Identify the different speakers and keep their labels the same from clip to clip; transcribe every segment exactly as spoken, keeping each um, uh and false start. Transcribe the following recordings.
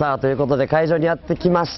Speaker 1: さあということで会場にやってきました、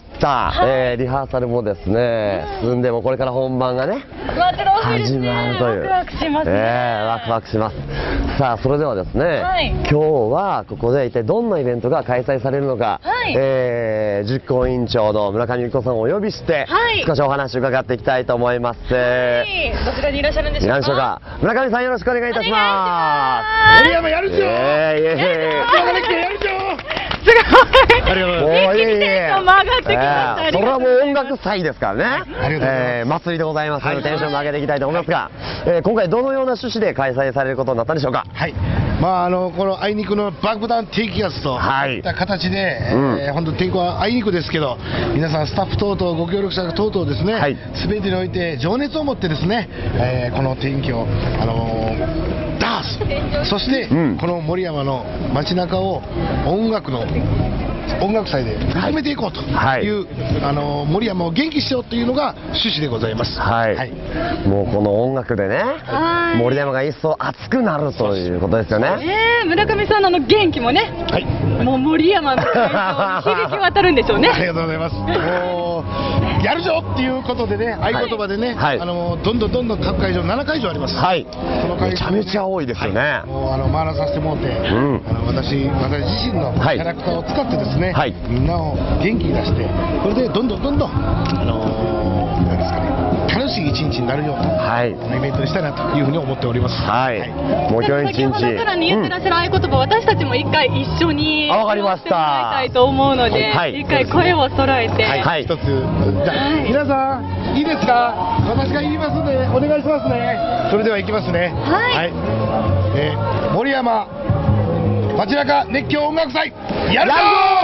Speaker 1: はい、えー、リハーサルもですね進んでもこれから本番がね始まるという、
Speaker 2: ワクワクしますね、
Speaker 1: えー、ワクワクします。さあそれではですね、はい、今日はここで一体どんなイベントが開催されるのか、はい、えー、実行委員長の村上由紀子さんをお呼びして、はい、少しお話を伺っていきたいと思います。はい、
Speaker 2: どちらにいらっしゃるんでしょうか。
Speaker 1: いらっしゃるか。村上さんよろしくお願いいたします。
Speaker 3: 森山やるじゃん。えー、いえいえ。やるじゃん。
Speaker 2: すごい。
Speaker 3: ありがとうございます。
Speaker 2: 一気にテンションも上がってきました。
Speaker 1: それはもう音楽祭ですからね。
Speaker 3: ありがとうございます。
Speaker 1: えー、祭りでございますのでテンションも上げていきたいと思いますが、えー、今回どのような趣旨で開催されることになったんでしょうか。
Speaker 3: はい。まああのこのあいにくの爆弾低気圧といった形で、はい、えーうん、本当天候はあいにくですけど、皆さんスタッフ等々ご協力者等々ですね、はい、全てにおいて情熱を持ってですね、えー、この天気をあのーダースそして、うん、この森山の街中を音楽の音楽祭で認めていこうという、はい、あの森山を元気しようというのが趣旨でございます。
Speaker 1: はい、はい、もうこの音楽でね、森山が一層熱くなるということですよね。
Speaker 2: えー、村上さんのあの元気もね、はい、もう森山の響き渡るんでしょうね。
Speaker 3: ありがとうございます。もうやるぞっていうことでね、合言葉でね、はい、あのどんどんどんどん各会場ななかいじょうあります。はい、
Speaker 1: その会場、ね、めちゃめちゃ多いですよね。はい、
Speaker 3: もうあの回らさせてもらって、うん、あの私私自身のキャラクターを使ってですね、はい、みんなを元気に出して、これでどんどんどんどんあのー、なんですかね、楽しい一日になるような、はい、イベントにしたいなというふうに思っております。
Speaker 1: はい。はい、もう今日一日。
Speaker 2: 先ほどからに言ってらっしゃる合言葉、うん、私たちも一回一緒に
Speaker 1: わかりました。
Speaker 2: たいと思うので、はい、一回声を揃えて、
Speaker 3: はい、一つじゃあ、はい、皆さんいいですか。私が言いますのでお願いしますね。それでは行きますね。はい。はい、えー、森山街中熱狂音楽祭やるぞ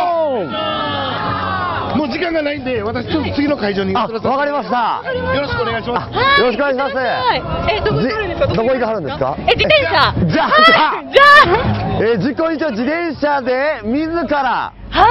Speaker 3: ー。もう時間がないんで、私ちょっと次の会場に。
Speaker 1: あ、わかりました。
Speaker 3: よろしくお願いします。
Speaker 1: よろしくお願いします。
Speaker 2: え、どこ行かはるんですか。
Speaker 1: どこ行かはるんですか。
Speaker 2: え、自転車。
Speaker 1: じゃあ、じゃあ、
Speaker 2: じゃあ、
Speaker 1: え、実行委員長自転車で自ら。
Speaker 2: はい。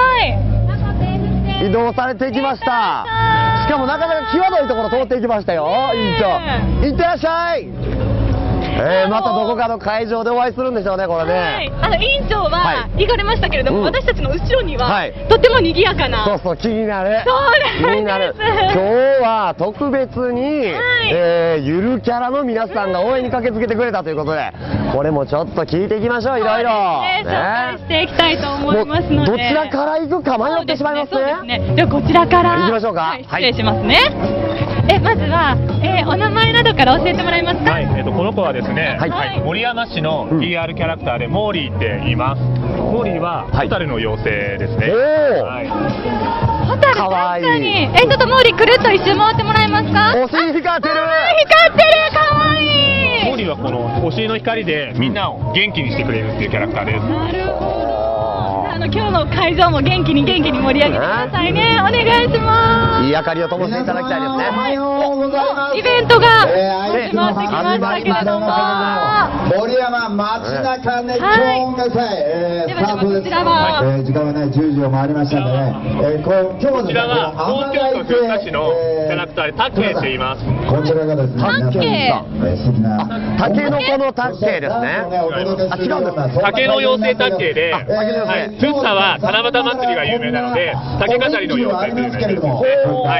Speaker 1: 移動されていきました。しかもなかなか際どいところ通っていきましたよ、委員長。いってらっしゃい。えー、またどこかの会場でお会いするんでしょうね、これね。はい、
Speaker 2: あの委員長は行かれましたけれども、
Speaker 1: うん、
Speaker 2: 私たちの後ろには、はい、とても賑やかな。
Speaker 1: そうそう、気になる。
Speaker 2: そうなんです。気になる。
Speaker 1: 今日は特別に、はい、えー、ゆるキャラの皆さんが応援に駆けつけてくれたということで、これもちょっと聞いていきましょう、いろいろ。
Speaker 2: ね、紹介していきたいと思いますので。
Speaker 1: どちらから行くか迷ってしまいますね。
Speaker 2: そうですね。ではこちらから
Speaker 1: 行きましょうか。
Speaker 2: はい、失礼しますね。え、まずは、えー、お名前などから教えてもらえますか。
Speaker 4: はい、えっとこの子はですね、はい、はい、森山市の ピーアール キャラクターでモーリーって言います。モーリーはホタルの妖精ですね。はい。
Speaker 2: ホタル、確かに。え、ちょっとモーリーくるっと一周回ってもらえますか。
Speaker 1: お尻光ってる。
Speaker 2: 光ってる、可愛い。
Speaker 4: モーリーはこのお尻の光でみんなを元気にしてくれるっていうキャラクターです。
Speaker 2: なるほど。あの今日の会場も元気に元気に盛り上げてくださいね。お願いします。
Speaker 1: いい明かりを灯していただきたいですね。
Speaker 5: おはようございます。
Speaker 2: イベントが始まってきましたけれども、
Speaker 5: 森山街中熱狂音楽祭、えー、スタートです。えー、時間がないじゅうじを回りましたのでね、えー、こ今日はですね、
Speaker 4: こちらは東京都福岡市のキャラクターでタッケーって言います。
Speaker 5: こちらがですね、
Speaker 2: タッケー、
Speaker 5: 素敵な
Speaker 1: タケノコのタッケーですね。
Speaker 5: あ、違うんです。
Speaker 4: 竹の妖精タッケーで、はい、福生は七夕祭りが有名なので、竹飾りの妖精という名前です。はい。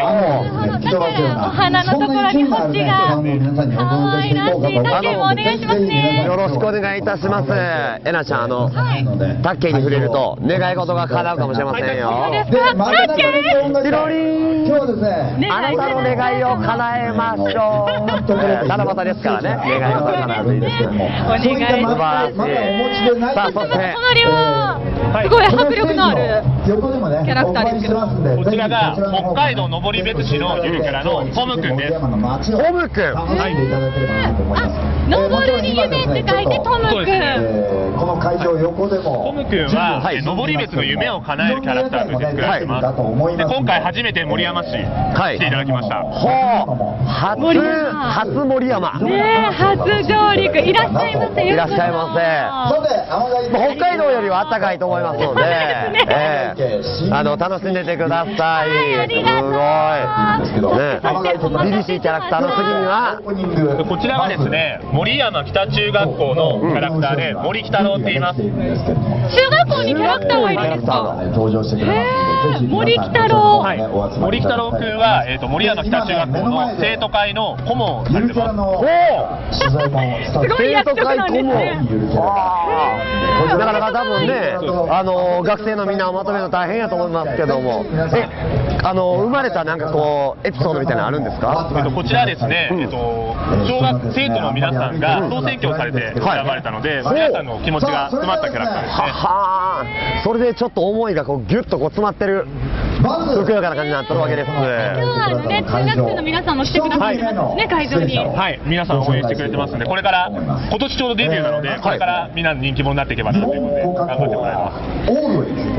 Speaker 2: お花のところに星が可愛らしいタッケーもお願いしますね。
Speaker 1: よろしくお願いいたします。えなちゃん、あの、タッケーに触れると願い事が叶うかもしれませんよ。
Speaker 2: タッケー。
Speaker 1: チロリン。
Speaker 5: 今日ですね、
Speaker 1: あなたの願いを叶えましょう。七夕ですからね、願い事が叶うといいですけども。
Speaker 2: お願いします。
Speaker 1: さあ、そして
Speaker 2: 隣はすごい迫力のあるキャラクターですけど、
Speaker 4: こちらが北海道登別市のゆるキャラのトムくんです。ト
Speaker 1: ムくん。
Speaker 4: はい。
Speaker 2: あ、登るに夢って書いてトムくん。
Speaker 5: この会場横でも
Speaker 4: トムくんは登別の夢を叶えるキャラクターとして作られてます。で、今回初めて森山市来ていただきました。
Speaker 1: ほう。初初森山。
Speaker 2: ねえ、初上陸。いらっしゃいませ。
Speaker 1: いらっしゃいませ。北海道よりは暖かいと思いいますので、えー、あの楽しんでてください。すごい。ね、凛々しいキャラクターの次には
Speaker 4: こちらはですね、森山北中学校のキャラクターで森北郎って言います。
Speaker 2: 中学校にキャラクターがいるんですか。へー、森北郎。
Speaker 4: はい、森北郎君は、えー、と森山北中学校の生徒会の顧問をされてます。おお、
Speaker 2: すごい役職なんですね。
Speaker 1: なかなか多分ね、あの学生のみんなをまとめるの大変やと思いますけども、え、あの生まれたなんかこうエピソードみたいなのあるんですか？
Speaker 4: えっとこちらですね、えっと小学生徒の皆さんが総選挙をされて選ばれたので、皆さんの気持ちが詰まったキャラクターですね。
Speaker 1: はあ、それでちょっと思いがこうギュッとこう詰まってる。ふくよかな感じになってるわけです。
Speaker 2: 今日はね、中学生の皆さんも来てくださいますね、会場に。
Speaker 4: はい、皆さん応援してくれてますんで、これから今年ちょうどデビューなので、これからみんな人気者になっていけばなということで頑張ってもらいます。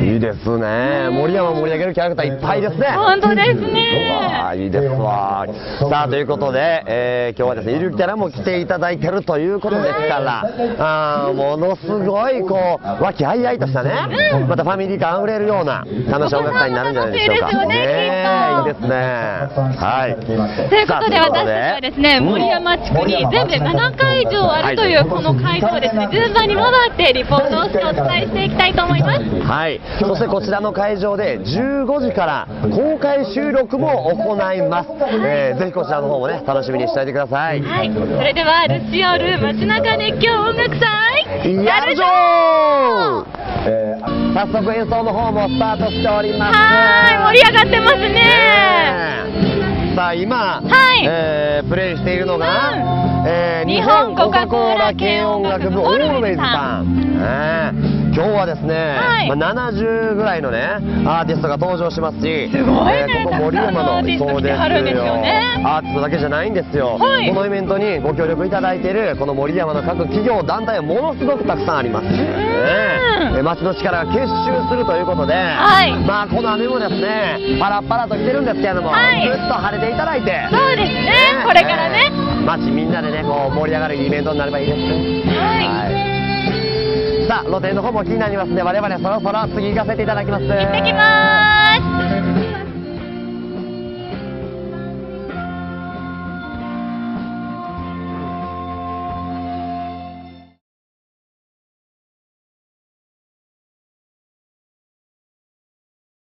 Speaker 1: いいですね。森山盛り上げるキャラクターいっぱいですね。
Speaker 2: 本当ですね。
Speaker 1: いいですわ。さあということで、えー、今日はですね、ゆるキャラも来ていただいてるということですから、あー、ものすごいこう和気あいあいとしたね、またファミリー感あふれるような楽しい音楽会になるんじゃないでしょうか。
Speaker 2: いいですよね、
Speaker 1: いいですね。はい。
Speaker 2: ということで、私たちはですね、森山地区に全部でななかいじょうあるというこの会場をですね、順番に回ってリポートをしてお伝えしていきたいと思います。
Speaker 1: はい。そしてこちらの会場でじゅうごじから公開収録も行います。えー、ぜひこちらの方もね、楽しみにしておいてください。
Speaker 2: はい。それではルシオール街中熱狂音楽祭
Speaker 1: やるぞー。早速演奏の方もスタートしております。
Speaker 2: はい、盛り上がってますね。
Speaker 1: さあ今、
Speaker 2: はい、
Speaker 1: えー、プレイしているのが、うん、えー、
Speaker 2: 日本コカ・コーラ軽音楽部オールウェイズさん。ね、今日はですね、はい、まあ、ななじゅうぐらいのねアーティストが登場しますし、 すごいね、
Speaker 1: えー、ここ森山の
Speaker 2: アーティスト来てはるんですよね。
Speaker 1: アーティストだけじゃないんですよ、はい、このイベントにご協力いただいているこの森山の各企業団体はものすごくたくさんあります、ね、え町の力が結集するということで、はい、まあこの雨もですねパラパラと来てるんですけれども、はい、ずっと晴れていただいて、
Speaker 2: そうですね、ね、これからね、
Speaker 1: 町みんなでねこう盛り上がるイベントになればいいですね。はい、はい、さあ露店の方も気になりますので、我々そろそろ次行かせていただきます。
Speaker 2: 行ってきます。